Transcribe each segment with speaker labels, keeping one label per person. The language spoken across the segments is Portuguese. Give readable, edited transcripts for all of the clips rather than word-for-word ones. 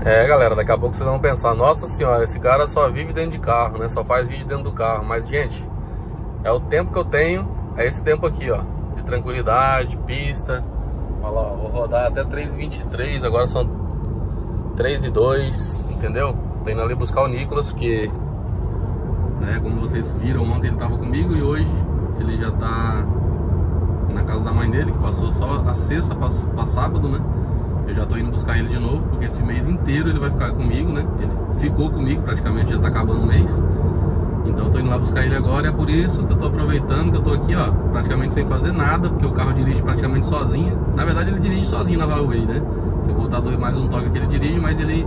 Speaker 1: É, galera, daqui a pouco vocês vão pensar: nossa senhora, esse cara só vive dentro de carro, né? Só faz vídeo dentro do carro. Mas, gente, é o tempo que eu tenho, é esse tempo aqui, ó, de tranquilidade, pista. Olha lá, ó, vou rodar até 3h23, agora são 3h02, entendeu? Tô indo ali buscar o Nicolas, porque, né, como vocês viram, ontem ele tava comigo e hoje ele já tá na casa da mãe dele, que passou só a sexta pra sábado, né? Eu já tô indo buscar ele de novo, porque esse mês inteiro ele vai ficar comigo, né? Ele ficou comigo praticamente, já tá acabando o mês. Então eu tô indo lá buscar ele agora, e é por isso que eu tô aproveitando que eu tô aqui, ó, praticamente sem fazer nada, porque o carro dirige praticamente sozinho. Na verdade ele dirige sozinho na Huawei, né? Se eu botar mais um toque que ele dirige, mas ele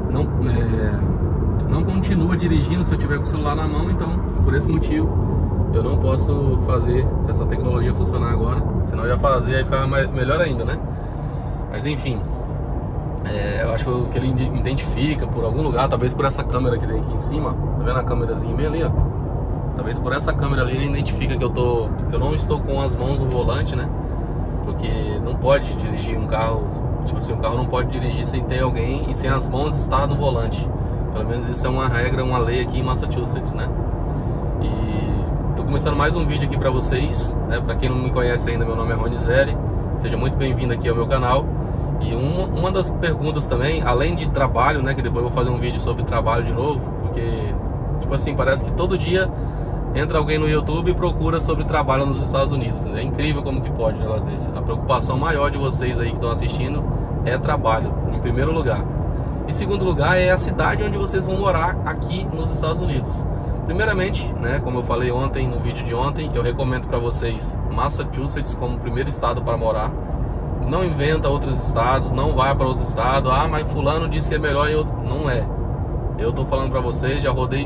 Speaker 1: não continua dirigindo se eu tiver com o celular na mão. Então, por esse motivo, eu não posso fazer essa tecnologia funcionar agora, senão eu ia fazer, aí ficava melhor ainda, né? Mas enfim, eu acho que ele identifica por algum lugar, talvez por essa câmera que tem aqui em cima. Tá vendo a câmerazinha bem ali, ó? Talvez por essa câmera ali ele identifica que eu não estou com as mãos no volante, né? Porque não pode dirigir um carro, tipo assim, um carro não pode dirigir sem ter alguém e sem as mãos estar no volante. Pelo menos isso é uma regra, uma lei aqui em Massachusetts, né? E tô começando mais um vídeo aqui pra vocês, né? Pra quem não me conhece ainda, meu nome é Rony Zeri. Seja muito bem-vindo aqui ao meu canal. E uma das perguntas também, além de trabalho, né, que depois eu vou fazer um vídeo sobre trabalho de novo, porque, tipo assim, parece que todo dia entra alguém no YouTube e procura sobre trabalho nos Estados Unidos. É incrível como que pode um negócio desse. A preocupação maior de vocês aí que estão assistindo é trabalho, em primeiro lugar. Em segundo lugar é a cidade onde vocês vão morar aqui nos Estados Unidos. Primeiramente, né, como eu falei ontem, no vídeo de ontem, eu recomendo para vocês Massachusetts como o primeiro estado para morar. Não inventa outros estados, não vai para outro estado. Ah, mas fulano disse que é melhor em outro. Não é. Eu tô falando para vocês, já rodei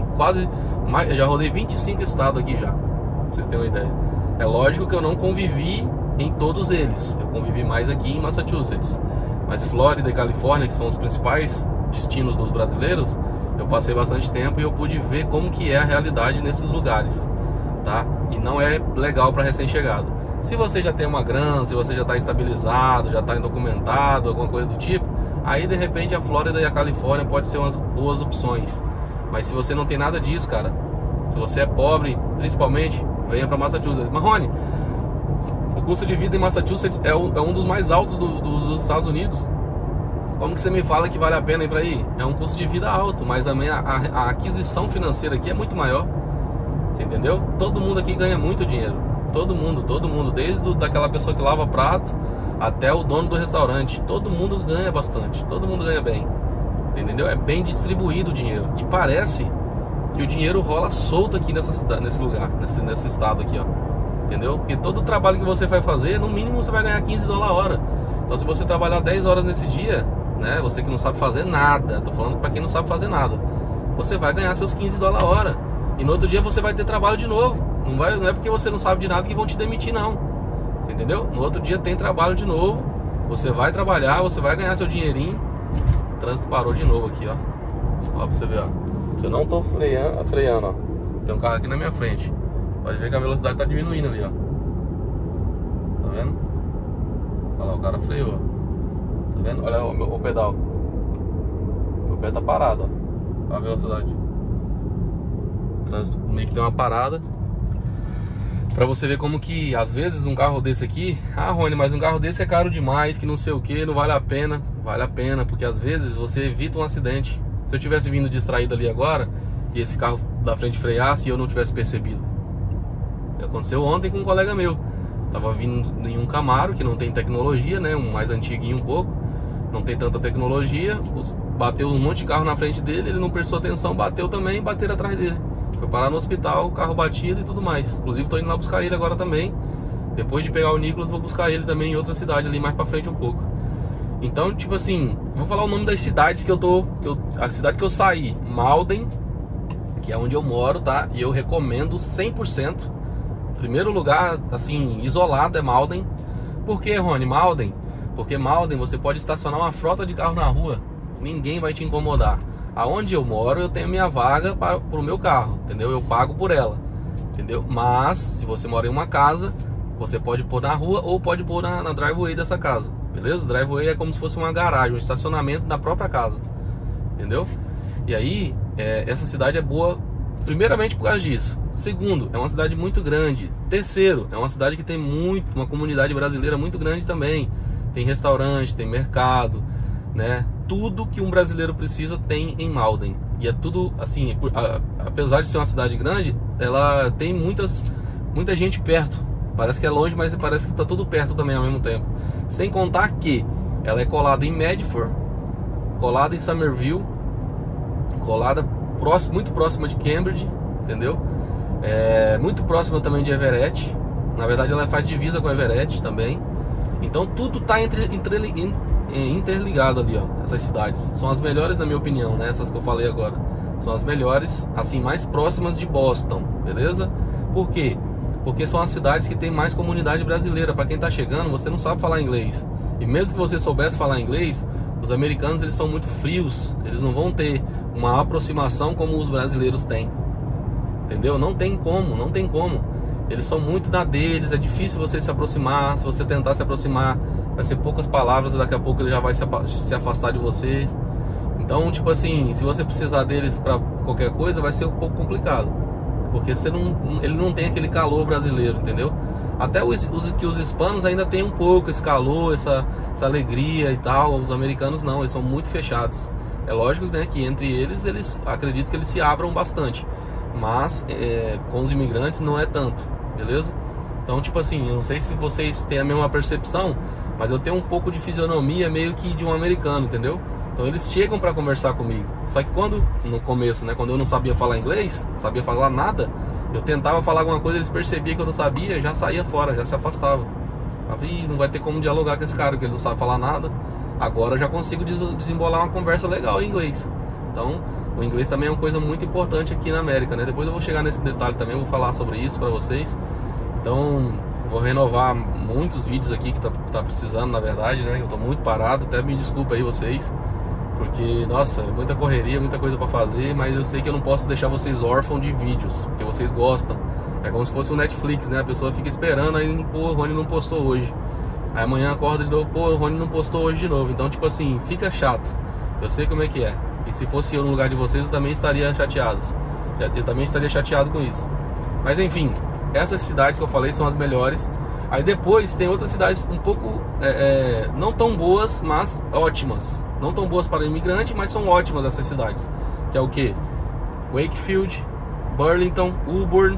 Speaker 1: 25 estados aqui já, pra vocês terem uma ideia. É lógico que eu não convivi em todos eles, eu convivi mais aqui em Massachusetts. Mas Flórida e Califórnia, que são os principais destinos dos brasileiros, eu passei bastante tempo e eu pude ver como que é a realidade nesses lugares, tá? E não é legal para recém-chegado. Se você já tem uma grana, se você já está estabilizado, já está indocumentado, alguma coisa do tipo, aí de repente a Flórida e a Califórnia pode ser umas boas opções. Mas se você não tem nada disso, cara, se você é pobre, principalmente, venha para Massachusetts. Mas Rony, o custo de vida em Massachusetts é um dos mais altos dos Estados Unidos. Como que você me fala que vale a pena ir para aí? É um custo de vida alto, mas a aquisição financeira aqui é muito maior. Você entendeu? Todo mundo aqui ganha muito dinheiro. Todo mundo, desde daquela pessoa que lava prato até o dono do restaurante. Todo mundo ganha bastante, todo mundo ganha bem. Entendeu? É bem distribuído o dinheiro. E parece que o dinheiro rola solto aqui nessa cidade, nesse lugar, nesse estado aqui, ó. Entendeu? Porque todo o trabalho que você vai fazer, no mínimo você vai ganhar $15 a hora. Então se você trabalhar 10 horas nesse dia, né, você que não sabe fazer nada, tô falando pra quem não sabe fazer nada, você vai ganhar seus $15 a hora. E no outro dia você vai ter trabalho de novo. Não é porque você não sabe de nada que vão te demitir, não. Você entendeu? No outro dia tem trabalho de novo. Você vai trabalhar, você vai ganhar seu dinheirinho. O trânsito parou de novo aqui, ó. Ó, pra você ver, ó. Eu não tô freando, ó. Tem um carro aqui na minha frente. Pode ver que a velocidade tá diminuindo ali, ó. Tá vendo? Olha lá, o cara freou, ó. Tá vendo? Olha o pedal. Meu pé tá parado, ó. Olha a velocidade. O trânsito meio que deu uma parada. Pra você ver como que, às vezes, um carro desse aqui... Ah, Rony, mas um carro desse é caro demais, que não sei o que, não vale a pena. Vale a pena, porque às vezes você evita um acidente. Se eu tivesse vindo distraído ali agora, e esse carro da frente freasse e eu não tivesse percebido. Aconteceu ontem com um colega meu. Tava vindo em um Camaro, que não tem tecnologia, né? Um mais antiguinho um pouco. Não tem tanta tecnologia. Bateu um monte de carro na frente dele, ele não prestou atenção, bateu também e bateram atrás dele. Foi parar no hospital, carro batido e tudo mais. Inclusive tô indo lá buscar ele agora também. Depois de pegar o Nicolas, vou buscar ele também em outra cidade ali mais pra frente um pouco. Então, tipo assim, vou falar o nome das cidades que eu tô... a cidade que eu saí, Malden, que é onde eu moro, tá? E eu recomendo 100%. Primeiro lugar, assim, isolado é Malden. Por que, Rony, Malden? Porque Malden você pode estacionar uma frota de carro na rua. Ninguém vai te incomodar. Aonde eu moro, eu tenho minha vaga para o meu carro, entendeu? Eu pago por ela, entendeu? Mas, se você mora em uma casa, você pode pôr na rua ou pode pôr na driveway dessa casa, beleza? Driveway é como se fosse uma garagem, um estacionamento da própria casa, entendeu? E aí, essa cidade é boa, primeiramente por causa disso. Segundo, é uma cidade muito grande. Terceiro, é uma cidade que tem uma comunidade brasileira muito grande também. Tem restaurante, tem mercado, né? Tudo que um brasileiro precisa tem em Malden. E é tudo assim, apesar de ser uma cidade grande, ela tem muita gente perto. Parece que é longe, mas parece que está tudo perto também ao mesmo tempo. Sem contar que ela é colada em Medford, colada em Somerville, colada muito próxima de Cambridge, entendeu? Muito próxima também de Everett. Na verdade ela faz divisa com Everett também. Então tudo está interligado ali, ó. Essas cidades são as melhores na minha opinião, né? Essas que eu falei agora são as melhores, assim, mais próximas de Boston, beleza? Por quê? Porque são as cidades que tem mais comunidade brasileira. Para quem tá chegando, você não sabe falar inglês. E mesmo que você soubesse falar inglês, os americanos eles são muito frios. Eles não vão ter uma aproximação como os brasileiros têm. Entendeu? Não tem como, não tem como. Eles são muito na deles, é difícil você se aproximar. Se você tentar se aproximar, vai ser poucas palavras, daqui a pouco ele já vai se afastar de vocês. Então, tipo assim, se você precisar deles para qualquer coisa, vai ser um pouco complicado. Porque ele não tem aquele calor brasileiro, entendeu? Até que os hispanos ainda tem um pouco esse calor, essa alegria e tal. Os americanos não, eles são muito fechados. É lógico, né, que entre eles acredito que eles se abram bastante. Mas com os imigrantes não é tanto, beleza? Então, tipo assim, eu não sei se vocês têm a mesma percepção, mas eu tenho um pouco de fisionomia meio que de um americano, entendeu? Então eles chegam para conversar comigo. Só que no começo, né, quando eu não sabia falar inglês, não sabia falar nada, eu tentava falar alguma coisa, eles percebiam que eu não sabia, já saía fora, já se afastava. Ih, não vai ter como dialogar com esse cara, porque ele não sabe falar nada. Agora eu já consigo desembolar uma conversa legal em inglês. Então, o inglês também é uma coisa muito importante aqui na América, né? Depois eu vou chegar nesse detalhe também, vou falar sobre isso para vocês. Então, vou renovar muitos vídeos aqui que tá precisando, na verdade, né? Eu tô muito parado, até me desculpa aí vocês, porque, nossa, é muita correria, muita coisa para fazer, mas eu sei que eu não posso deixar vocês órfãos de vídeos, porque vocês gostam. É como se fosse o Netflix, né? A pessoa fica esperando, aí, pô, o Rony não postou hoje. Aí amanhã acorda de novo, pô, o Rony não postou hoje de novo. Então, tipo assim, fica chato. Eu sei como é que é. E se fosse eu no lugar de vocês, eu também estaria chateado. Eu também estaria chateado com isso. Mas enfim, essas cidades que eu falei são as melhores. Aí depois tem outras cidades um pouco não tão boas, mas ótimas. Não tão boas para imigrante, mas são ótimas essas cidades. Que é o que? Wakefield, Burlington, Woburn,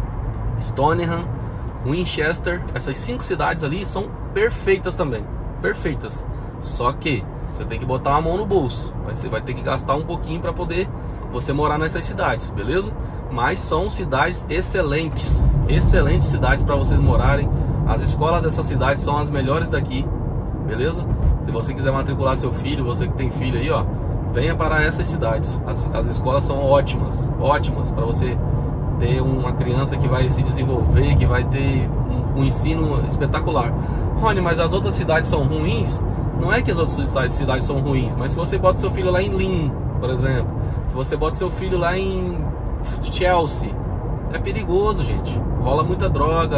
Speaker 1: Stoneham, Winchester. Essas 5 cidades ali são perfeitas também. Perfeitas. Só que você tem que botar a mão no bolso. Você vai ter que gastar um pouquinho para poder você morar nessas cidades, beleza? Mas são cidades excelentes. Excelentes cidades para vocês morarem. As escolas dessas cidades são as melhores daqui, beleza? Se você quiser matricular seu filho, você que tem filho aí, ó, venha para essas cidades. As escolas são ótimas, ótimas para você ter uma criança que vai se desenvolver, que vai ter um ensino espetacular. Rony, mas as outras cidades são ruins? Não é que as outras cidades são ruins, mas se você bota seu filho lá em Lynn, por exemplo, se você bota seu filho lá em Chelsea, é perigoso, gente. Rola muita droga,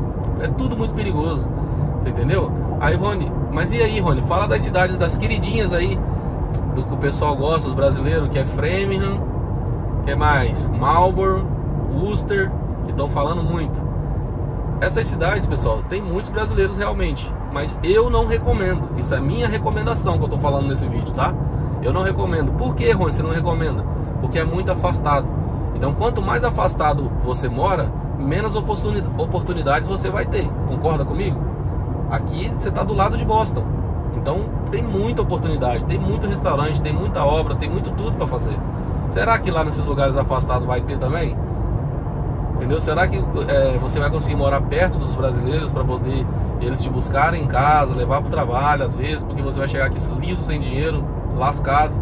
Speaker 1: é tudo muito perigoso. Você entendeu? Aí, Rony, mas e aí, Rony? Fala das cidades, das queridinhas aí, do que o pessoal gosta, os brasileiros, que é Framingham, que é mais Marlborough, Worcester, que estão falando muito. Essas cidades, pessoal, tem muitos brasileiros realmente, mas eu não recomendo. Isso é minha recomendação que eu tô falando nesse vídeo, tá? Eu não recomendo. Por que, Rony, você não recomenda? Porque é muito afastado. Então, quanto mais afastado você mora, menos oportunidades você vai ter. Concorda comigo? Aqui você tá do lado de Boston. Então, tem muita oportunidade, tem muito restaurante, tem muita obra, tem muito tudo para fazer. Será que lá nesses lugares afastados vai ter também? Entendeu? Será que você vai conseguir morar perto dos brasileiros para poder eles te buscarem em casa, levar para o trabalho às vezes, porque você vai chegar aqui liso, sem dinheiro, lascado.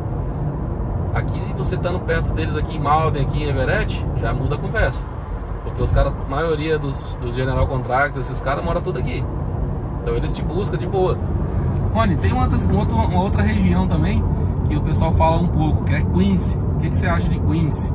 Speaker 1: Aqui você estando perto deles aqui em Malden, aqui em Everett, já muda a conversa. Porque os caras, a maioria dos General Contractors, esses caras moram tudo aqui. Então eles te buscam de boa. Rony, tem uma outra região também que o pessoal fala um pouco, que é Quincy. O que você acha de Quincy?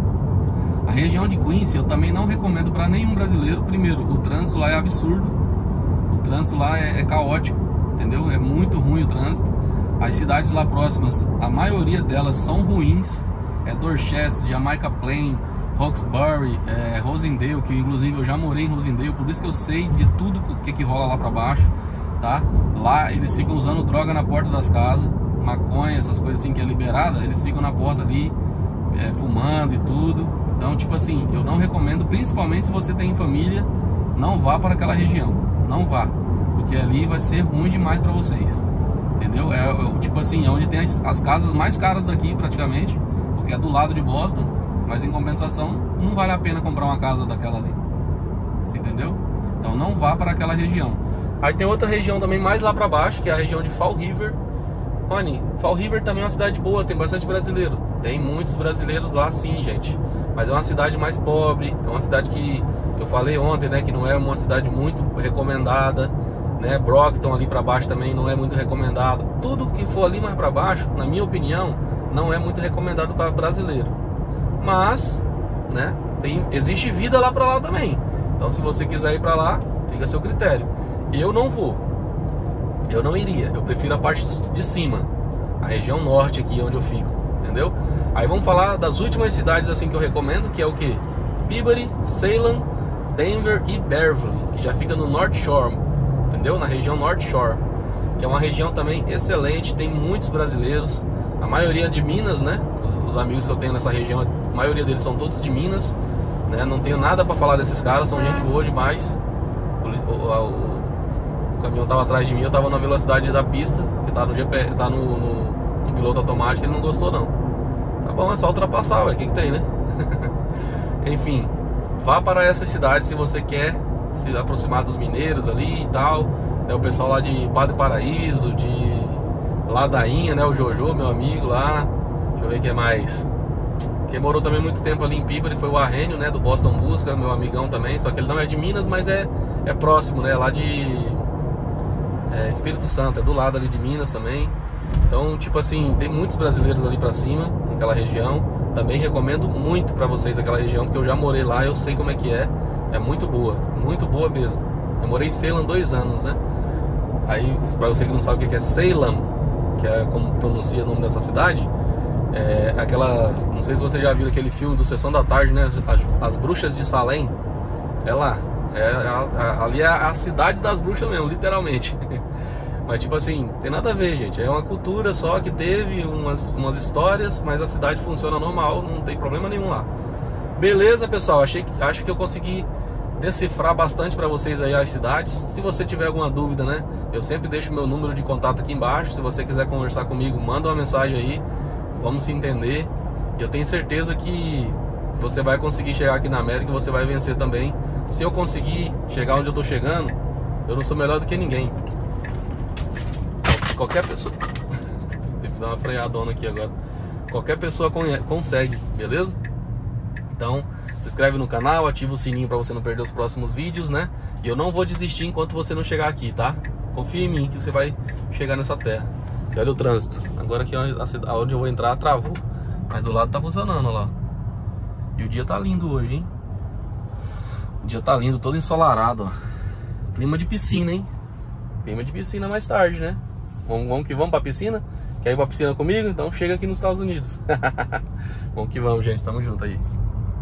Speaker 1: A região de Quincy eu também não recomendo para nenhum brasileiro. Primeiro, o trânsito lá é absurdo. O trânsito lá é caótico, entendeu? É muito ruim o trânsito. As cidades lá próximas, a maioria delas são ruins. Dorchester, Jamaica Plain, Hawkesbury, Rosendale, que inclusive eu já morei em Rosendale, por isso que eu sei de tudo que rola lá pra baixo, tá? Lá eles ficam usando droga na porta das casas, maconha, essas coisas assim que é liberada, eles ficam na porta ali, fumando e tudo. Então, tipo assim, eu não recomendo, principalmente se você tem família, não vá para aquela região, não vá, porque ali vai ser ruim demais pra vocês, entendeu? Tipo assim, é onde tem as casas mais caras daqui praticamente, porque é do lado de Boston, mas em compensação não vale a pena comprar uma casa daquela ali, você entendeu? Então não vá para aquela região. Aí tem outra região também mais lá pra baixo, que é a região de Fall River. Rony, Fall River também é uma cidade boa, tem bastante brasileiro. Tem muitos brasileiros lá sim, gente. Mas é uma cidade mais pobre, é uma cidade que eu falei ontem, né, que não é uma cidade muito recomendada, né? Brockton ali pra baixo também não é muito recomendado. Tudo que for ali mais pra baixo, na minha opinião, não é muito recomendado para brasileiro. Mas, né, existe vida lá pra lá também. Então se você quiser ir pra lá, fica a seu critério. Eu não vou, eu não iria, eu prefiro a parte de cima, a região norte aqui onde eu fico, entendeu? Aí vamos falar das últimas cidades assim que eu recomendo, que é o que? Peabody, Salem, Denver e Beverly, que já fica no North Shore, entendeu? Na região North Shore, que é uma região também excelente, tem muitos brasileiros, a maioria de Minas, né? Os amigos que eu tenho nessa região, a maioria deles são todos de Minas, né? Não tenho nada pra falar desses caras, são gente boa demais. O caminhão tava atrás de mim, eu tava na velocidade da pista, que tá no GPS, tá no piloto automático, ele não gostou não. Tá bom, é só ultrapassar, ué, o que tem, né? Enfim, vá para essas cidades se você quer se aproximar dos mineiros ali e tal, né? O pessoal lá de Padre Paraíso, de Ladainha, né? O Jojo, meu amigo lá. Deixa eu ver quem mais. Quem morou também muito tempo ali em Peabody foi o Arrênio, né? Do Boston Busca, meu amigão também. Só que ele não é de Minas, mas é próximo, né? Lá de Espírito Santo, é do lado ali de Minas também. Então, tipo assim, tem muitos brasileiros ali pra cima, naquela região. Também recomendo muito pra vocês aquela região, porque eu já morei lá, eu sei como é que é. É muito boa mesmo. Eu morei em Salem 2 anos, né? Aí, pra você que não sabe o que é Salem, que é como pronuncia o nome dessa cidade, é aquela, não sei se você já viu aquele filme do Sessão da Tarde, né? As Bruxas de Salem. É lá. Ali é a cidade das bruxas mesmo, literalmente. Mas tipo assim, tem nada a ver, gente. É uma cultura só que teve umas histórias, mas a cidade funciona normal, não tem problema nenhum lá. Beleza, pessoal? Acho que eu consegui decifrar bastante para vocês aí as cidades. Se você tiver alguma dúvida, né, eu sempre deixo meu número de contato aqui embaixo. Se você quiser conversar comigo, manda uma mensagem aí, vamos se entender. E eu tenho certeza que você vai conseguir chegar aqui na América e você vai vencer também. Se eu conseguir chegar onde eu tô chegando, eu não sou melhor do que ninguém. Qualquer pessoa Teve que dar uma freadona aqui agora. Qualquer pessoa consegue, beleza? Então, se inscreve no canal, ativa o sininho pra você não perder os próximos vídeos, né? E eu não vou desistir enquanto você não chegar aqui, tá? Confia em mim que você vai chegar nessa terra. E olha o trânsito. Agora aqui onde eu vou entrar travou, mas do lado tá funcionando, ó lá. E o dia tá lindo hoje, hein? O dia tá lindo, todo ensolarado, ó. Clima de piscina, hein? Clima de piscina mais tarde, né? Vamos que vamos pra piscina? Quer ir pra piscina comigo? Então chega aqui nos Estados Unidos. Vamos que vamos, gente. Tamo junto aí.